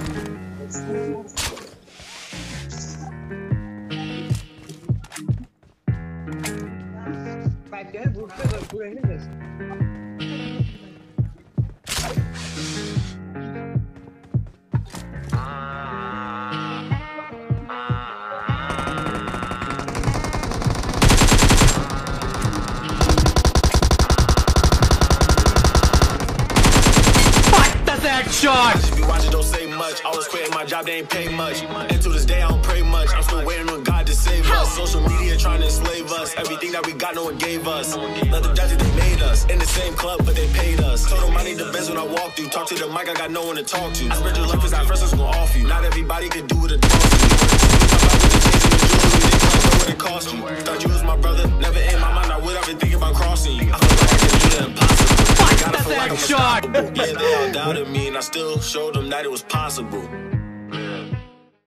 Shot. If you watch it, don't say much. I was quitting my job, they ain't pay much. And to this day, I don't pray much. I'm still waiting on God to save us. Social media trying to enslave us. Everything that we got, no one gave us. Let the judges, they made us. In the same club, but they paid us. Told them I need the best when I walk through. Talk to the mic, I got no one to talk to. I spread your love, cause at first I was gonna off you. Not everybody could do what it does to you. It cost you. Thought you was my brother. Never in my mind, I would have been thinking about crossing you. I feel like I can do the impossible. That's that shot. Yeah, they all doubted me, and I still showed them that it was possible.